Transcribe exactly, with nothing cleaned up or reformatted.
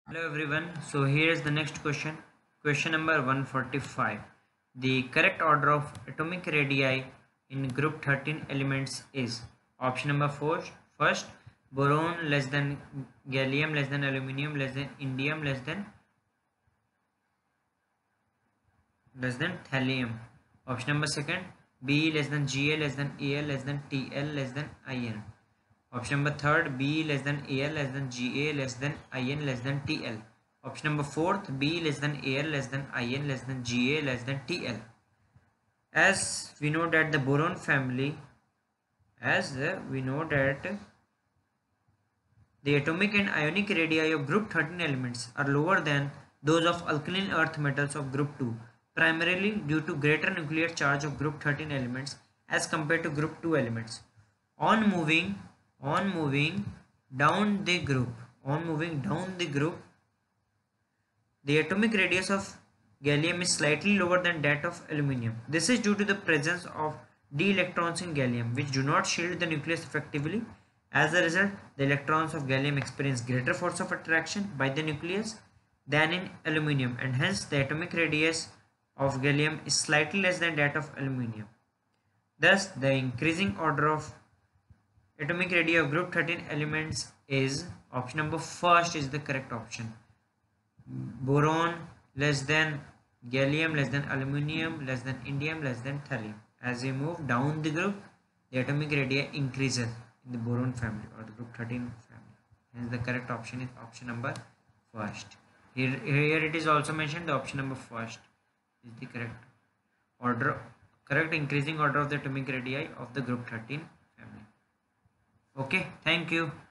Hello everyone. So here is the next question. Question number one forty-five. The correct order of atomic radii in group thirteen elements is option number four. First, boron less than gallium less than aluminium less than indium less than less than thallium. Option number second, B less than Ga less than Al less than Tl less than In. Option number third, B less than Al less than Ga less than In less than Tl. Option number fourth, B less than Al less than In less than Ga less than Tl. As we know that the boron family, as uh, we know that the atomic and ionic radii of group thirteen elements are lower than those of alkaline earth metals of group two, primarily due to greater nuclear charge of group thirteen elements as compared to group two elements. On moving, on moving down the group, on moving down the group, the atomic radius of gallium is slightly lower than that of aluminium. This is due to the presence of d electrons in gallium, which do not shield the nucleus effectively. As a result, the electrons of gallium experience greater force of attraction by the nucleus than in aluminium, and hence the atomic radius of gallium is slightly less than that of aluminium. Thus, the increasing order of atomic radii of group thirteen elements is option number first is the correct option. Boron less than gallium less than aluminium less than indium less than thallium. As we move down the group, the atomic radii increases in the boron family or the group thirteen family. Hence the correct option is option number first. Here, here it is also mentioned the option number first is the correct order, correct increasing order of the atomic radii of the group thirteen family. Okay, thank you.